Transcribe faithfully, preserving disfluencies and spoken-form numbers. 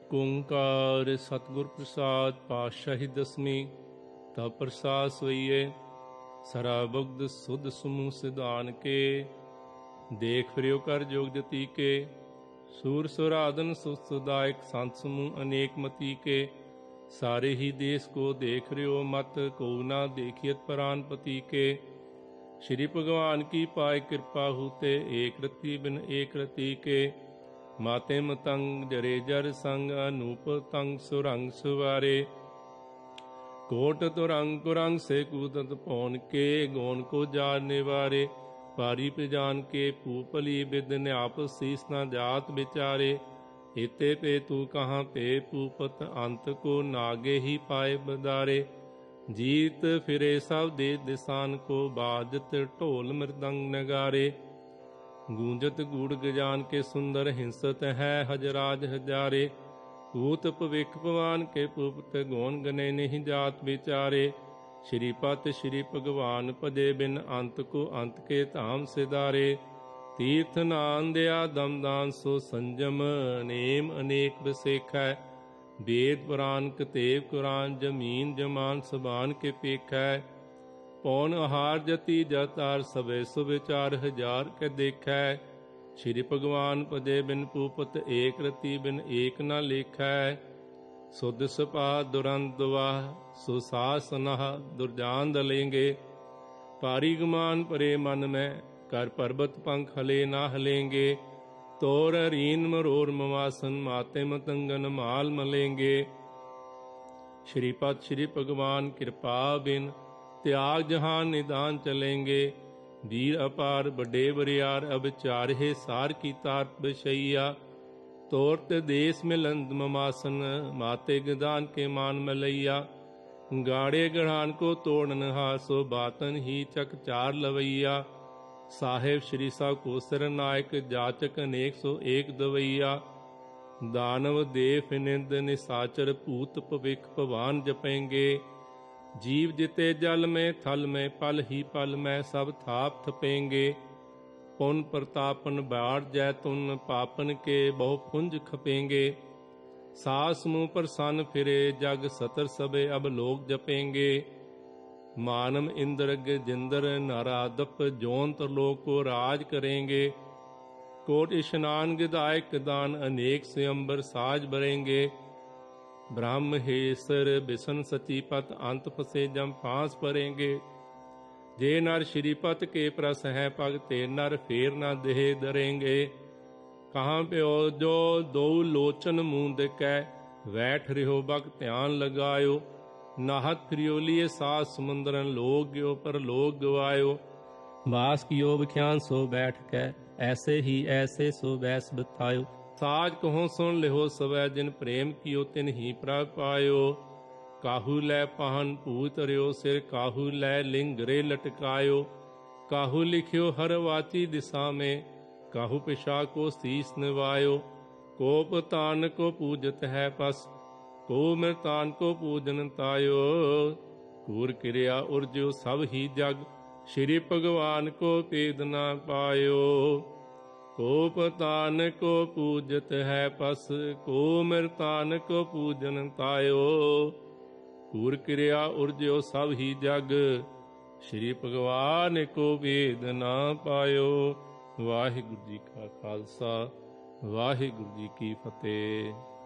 ਏਕ ਓੰਕਾਰ ਸਤਿਗੁਰ ਪ੍ਰਸਾਦ ਪਾਤਸ਼ਾਹੀ ਦਸਵੀਂ। ਤਬ ਪ੍ਰਸਾਦ ਸੋਈਏ ਸਰਾ ਬੁਗਦ ਸੁਧ ਸਮੂਹ ਸਿਧਾਨ ਕੇ। ਦੇਖ ਫਿਰਿਓ ਕਰ ਜੋਗ ਜਤੀ ਕੇ ਸੂਰ ਸੁਰਾਦਨ ਸੁਸਦਾਇਕ ਸੰਤ ਸਮੂਹ ਅਨੇਕ ਮਤੀ ਕੇ। सारे ही देश को देख रहे हो मत को ना देखियत प्राण पति के। श्री भगवान की पाए कृपा होते एक रति बिन एक रति के। माते मतंग जरे जर संग अनूप तंग सुरंग सुवारे। कोट तुरंग कुरंग से कूदत पौन के गौन को जार निवारे। पारी प्रजान के पूपली बिद न्याप शीस न जात बिचारे। इते पे तू कहाँ पे पूपत अंत को नागे ही पाए बदारे। जीत फिरे सब दे दिसान को बाजत ढोल मृदंग नगारे। गूंजत गूढ़ गजान के सुंदर हिंसत है हजराज हजारे। पूत पविख पवान के पूपत गौन गने नहीं जात बिचारे। श्रीपत श्री भगवान पदे बिन अंत को अंत के धाम सिधारे। तीर्थ नान दया दमदान सो संजम नेम अनेक बसेख है। वेद पुराण कतेब कुरान जमीन जमान सबान के पेख है। पौन आहार जति जतार सबे सुविचार हजार के देख है। श्री भगवान पदे बिन पूपत एक रति बिन एक न लेख है। सुध सपा दुरंत दुआह सुसासनह दुर्जान दलेंगे। पारी गुमान परे मन में कर पर्वत पंख हले ना हलेंगे। तोर रीन मरोर मवासन माते मतंगन माल मलेंगे। श्रीपद श्री भगवान कृपा बिन त्याग जहान निदान चलेंगे। वीर अपार बड़े बरियार अब चार है सार की तार बशैया। तोरत देश में लंद ममासन माते गदान के मान मलैया। गाड़े गढ़ान को तोड़न हासो बातन ही चक चार लवैया। साहेब श्री सा को सिर नायक जाचक अनेक सो एक दवैया। दानव देव निंद निसाचर भूत भविख भवान जपेंगे। जीव जिते जल में थल में पल ही पल में सब थाप थपेंगे। पुन प्रतापन बाढ़ जैतुन पापन के बहु पुंज खपेंगे। सास मुँह पर सन फिरे जग सतर सबे अब लोग जपेंगे। मानव इंद्र गजिंद्र नारादप जौन त्रिलोक को राज करेंगे। कोट स्नान गिदायक दान अनेक स्वयंबर साज भरेंगे। ब्रह्म हेसर बिसन सचीपत अंत फसे जम फांस भरेंगे। जे नर श्रीपत के प्रस है भगते नर फेर न देह दरेंगे। कहाँ प्यो जो दो लोचन मूंद कै बैठ रहो बग ध्यान लगायो। नाहत फिरियोलिए सास समुंदरन लोग गयो पर लोग गवायो। वास कियो बख्यान सो बैठ कै ऐसे ही ऐसे सो बैस बतायो। साज कहो सुन लिहो सवै जिन प्रेम कियो तिन ही प्रभ पायो। काहू लै पाहन पूत रियो सिर काहू लै लिंगरे लटकायो। काहू लिखियो हर वाची दिशा में काहू पिशा को शीस निवायो। कोप तान को पूजत है पस को मृतान को पूजन तायो। कूर क्रिया उर्जो सब ही जग श्री भगवान को पेद न पायो। कोप तान को पूजत है पस को मृतान को पूजन तायो। कूर क्रिया उर्जो सब ही जग श्री भगवान को पेद न पायो। वाहिगुरु जी का खालसा वाहिगुरु जी की फतेह।